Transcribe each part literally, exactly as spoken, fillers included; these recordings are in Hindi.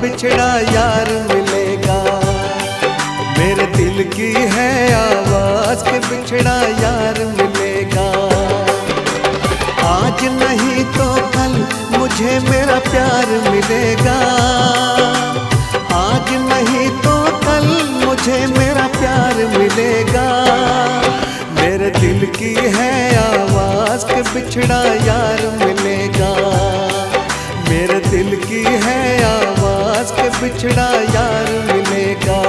बिछड़ा यार मिलेगा। मेरे दिल की है आवाज के बिछड़ा यार मिलेगा। आज नहीं तो कल मुझे मेरा प्यार मिलेगा। आज नहीं तो कल मुझे मेरा प्यार मिलेगा। मेरे दिल की है आवाज के बिछड़ा यार मिलेगा। मेरे दिल की है आवाज के बिछड़ा यार मिलेगा।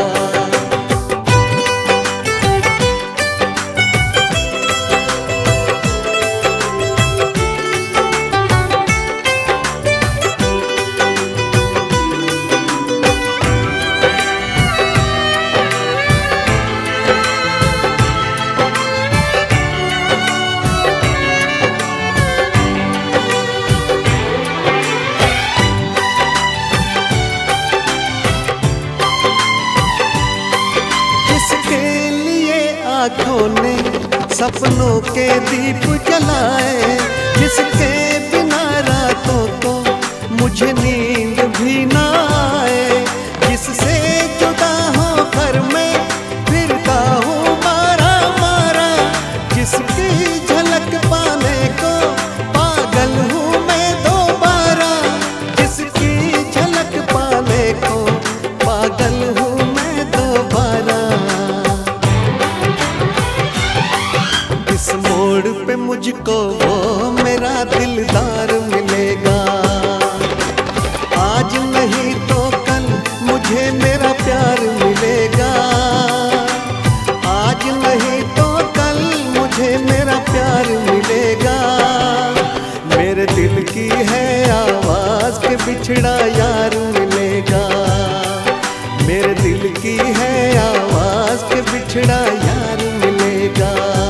आँखों ने सपनों के दीप जलाए, जिसके बिना रातों को मुझे नींद भी ना आए, जिससे जुदा होकर मैं फिरता हूँ मारा मारा, जिसकी झलक पाने को पागल हूँ मैं दोबारा, जिसकी झलक पाने को पागल हूँ मैं दोबारा। इस मोड़ पे मुझको वो मेरा दिलदार मिलेगा। आज नहीं तो कल मुझे मेरा प्यार मिलेगा। आज नहीं तो कल मुझे मेरा प्यार मिलेगा। मेरे दिल की है आवाज के बिछड़ा यार मिलेगा। मेरे दिल की है आवाज के बिछड़ा यार मिलेगा।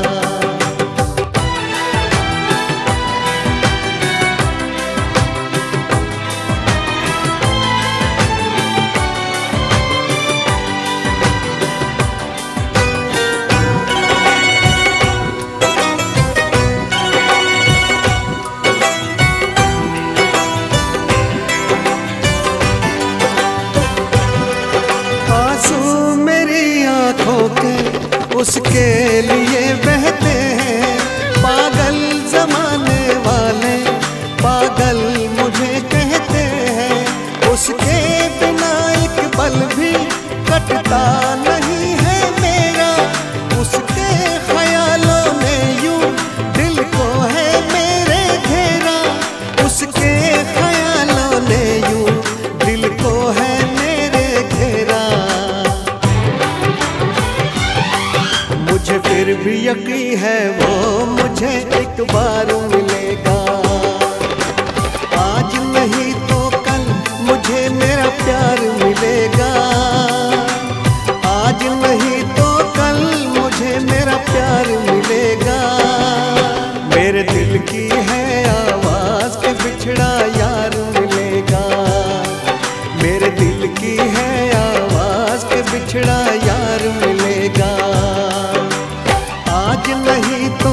उसके लिए बहते हैं पागल जमाने वाले, पागल मुझे कहते हैं। उसके बिना एक पल भी कटता नहीं है मेरा। उसके ख्यालों ने यूं दिल को है मेरे घेरा। उसके ख्यालों ने यूं दिल को है मेरे घेरा। मुझे फिर भी यकीन है वो मुझे एक बार मिलेगा। आज नहीं तो कल मुझे मेरा प्यार मिलेगा। आज नहीं तो कल मुझे मेरा प्यार मिलेगा। मेरे दिल की है आवाज के बिछड़ा यार मिलेगा। मेरे दिल की है आवाज के बिछड़ा यार मिलेगा। आज नहीं